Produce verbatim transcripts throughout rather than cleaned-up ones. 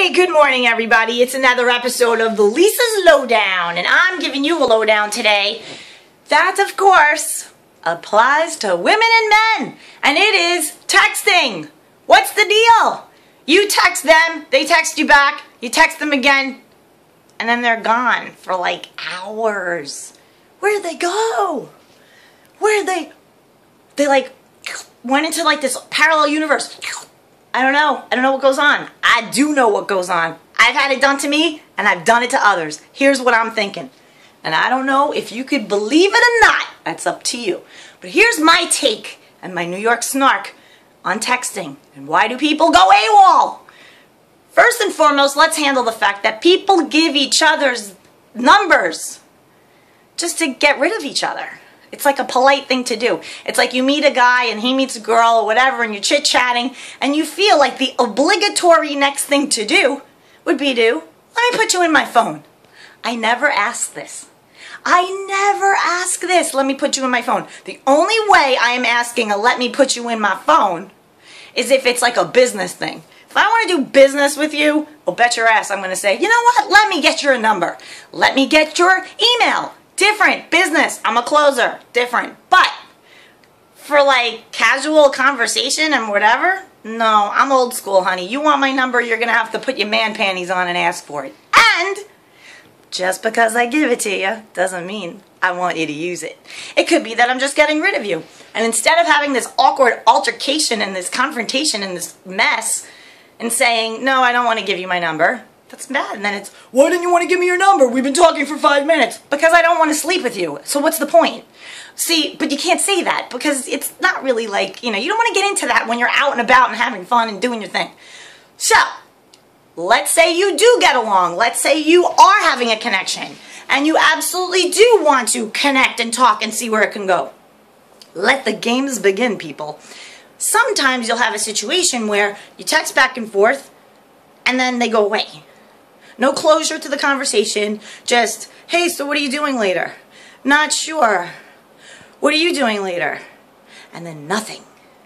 Hey, good morning, everybody. It's another episode of the Lisa's Lowdown, and I'm giving you a lowdown today. That, of course, applies to women and men, and it is texting. What's the deal? You text them, they text you back, you text them again, and then they're gone for like hours. Where'd they go? Where'd they... They like went into like this parallel universe. I don't know. I don't know what goes on. I do know what goes on. I've had it done to me, and I've done it to others. Here's what I'm thinking. And I don't know if you could believe it or not. That's up to you. But here's my take and my New York snark on texting. And why do people go AWOL? First and foremost, let's handle the fact that people give each other's numbers just to get rid of each other. It's like a polite thing to do. It's like you meet a guy and he meets a girl or whatever and you're chit-chatting and you feel like the obligatory next thing to do would be to, let me put you in my phone. I never ask this. I never ask this, let me put you in my phone. The only way I am asking a let me put you in my phone is if it's like a business thing. If I want to do business with you, well, bet your ass I'm going to say, you know what, let me get your number. Let me get your email. Different. Business. I'm a closer. Different. But for like casual conversation and whatever, no, I'm old school, honey. You want my number, you're going to have to put your man panties on and ask for it. And just because I give it to you doesn't mean I want you to use it. It could be that I'm just getting rid of you. And instead of having this awkward altercation and this confrontation and this mess and saying, no, I don't want to give you my number, that's bad. And then it's, why didn't you want to give me your number? We've been talking for five minutes. Because I don't want to sleep with you. So what's the point? See, but you can't say that because it's not really like, you know, you don't want to get into that when you're out and about and having fun and doing your thing. So, let's say you do get along. Let's say you are having a connection and you absolutely do want to connect and talk and see where it can go. Let the games begin, people. Sometimes you'll have a situation where you text back and forth and then they go away. No closure to the conversation, just, hey, so what are you doing later? Not sure. What are you doing later? And then nothing.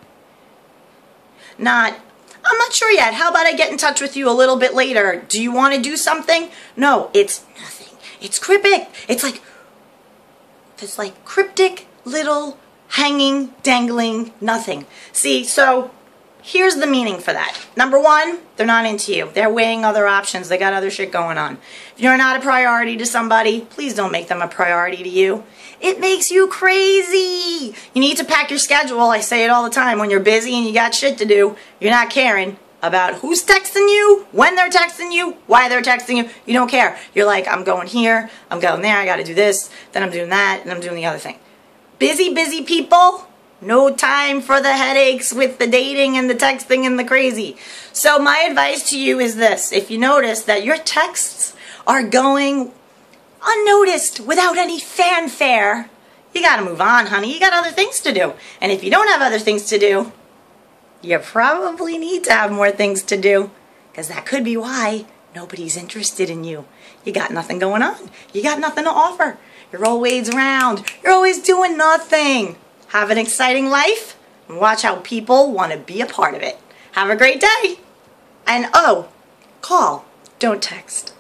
Not, I'm not sure yet. How about I get in touch with you a little bit later? Do you want to do something? No, it's nothing. It's cryptic. It's like, it's like cryptic little hanging, dangling, nothing. See, so here's the meaning for that. Number one, they're not into you. They're weighing other options. They got other shit going on. If you're not a priority to somebody, please don't make them a priority to you. It makes you crazy. You need to pack your schedule. I say it all the time. When you're busy and you got shit to do, you're not caring about who's texting you, when they're texting you, why they're texting you. You don't care. You're like, I'm going here, I'm going there, I got to do this, then I'm doing that, and I'm doing the other thing. Busy, busy people. No time for the headaches with the dating and the texting and the crazy. So my advice to you is this. If you notice that your texts are going unnoticed without any fanfare, you gotta move on, honey. You got other things to do. And if you don't have other things to do, you probably need to have more things to do. Because that could be why nobody's interested in you. You got nothing going on. You got nothing to offer. You're always around. You're always doing nothing. Have an exciting life, and watch how people want to be a part of it. Have a great day. And oh, call, don't text.